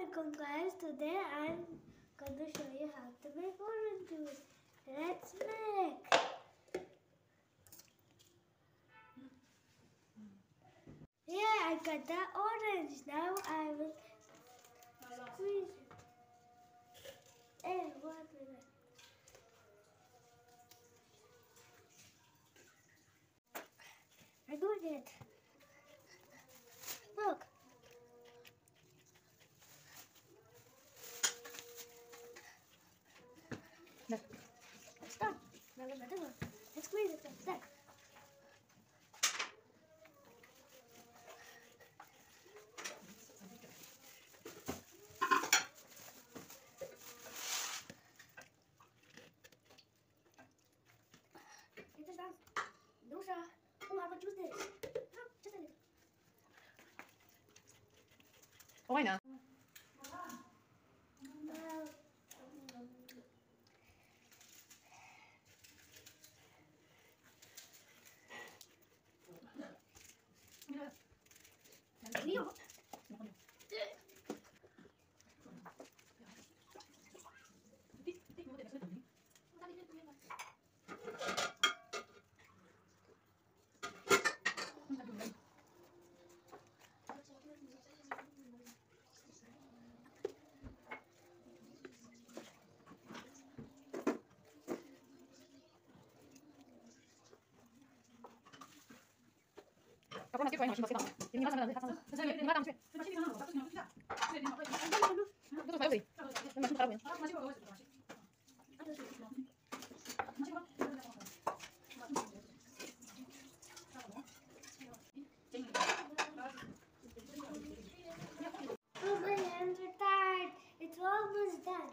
Welcome guys, today I'm going to show you how to make orange juice. Let's make. Yeah, I got the orange. Now I will squeeze it. Hey, what with it? I'm doing it. Look. It's done. Now another one. Let's squeeze it like that. It is done. No, sir. Oh, I will choose this. No, just a little. Why not? Aku masih pengen masih masih ini nggak sama sama saya nggak tahu sih itu saya sih masih tahu ya Oh, my hands are tired. It's almost done.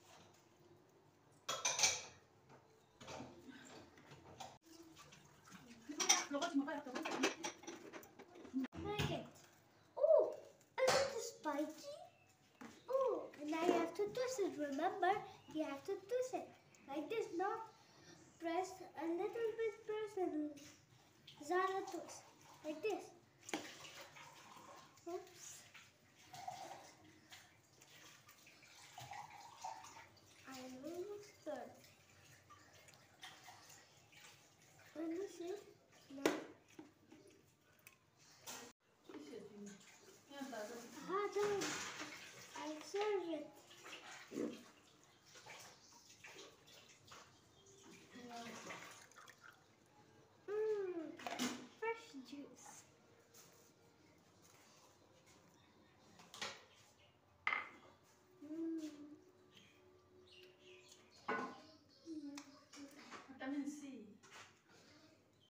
Like it. Oh, isn't it spiky? Oh, and now you have to twist it. Remember, you have to twist it like this. Not press a little bit, press and Zara twist like this.